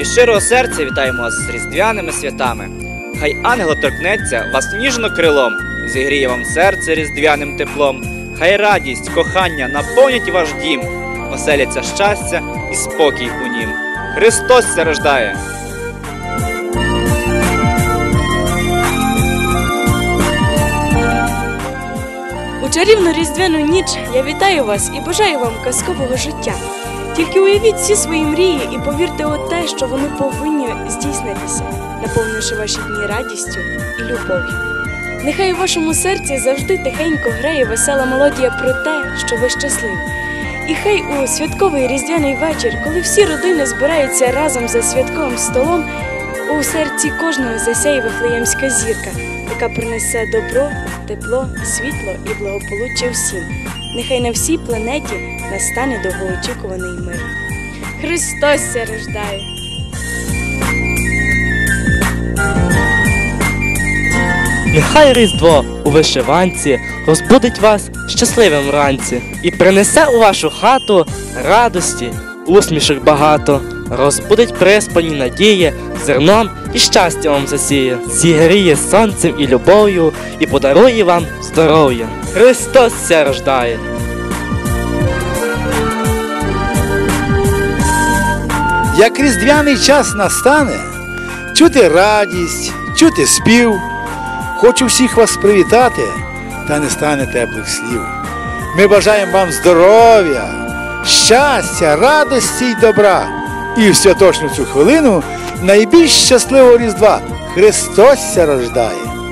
Із щирого серця вітаємо вас з різдвяними святами. Хай ангел торкнеться вас ніжно крилом, зігріє вам серце різдвяним теплом. Хай радість, кохання наповнять ваш дім, оселяться щастя і спокій у нім. Христос ся рождає! У чарівну різдвяну ніч я вітаю вас і бажаю вам казкового життя. Тільки уявіть всі свої мрії і повірте у те, що вони повинні здійснитися, наповнивши ваші дні радістю і любов'ю. Нехай у вашому серці завжди тихенько грає весела мелодія про те, що ви щасливі. І хай у святковий різдвяний вечір, коли всі родини збираються разом за святковим столом, у серці кожного засяє вифлеємська зірка, яка принесе добро, тепло, світло і благополуччя всім. Нехай на всій планеті настане довгоочікуваний мир. Христос ся рождає! Нехай Різдво у вишиванці розбудить вас щасливим вранці і принесе у вашу хату радості, усмішок багато, розбудить приспані надії, зерном і щастя вам засіє, зігріє сонцем і любов'ю і подарує вам здоров'я. Христос ся рождає! Як різдвяний час настане, чути радість, чути спів. Хочу всіх вас привітати, та не стане теплих слів. Ми бажаємо вам здоров'я, щастя, радості й добра. І в святочну цю хвилину найбільш щасливого Різдва Христос ся рождає!